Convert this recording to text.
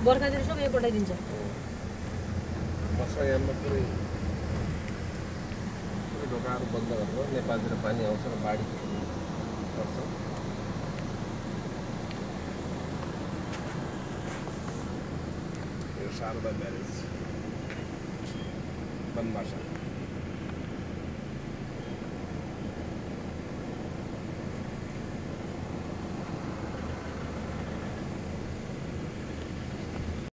बर्खातिर सब यहाँ पठाइदिन्छ वर्षायाममा पुरै ढोकाहरू बन्द गरेर नेपालतिर पानी आउँछ र बाढी गर्छ यो शारदा ब्यारेज बनमासा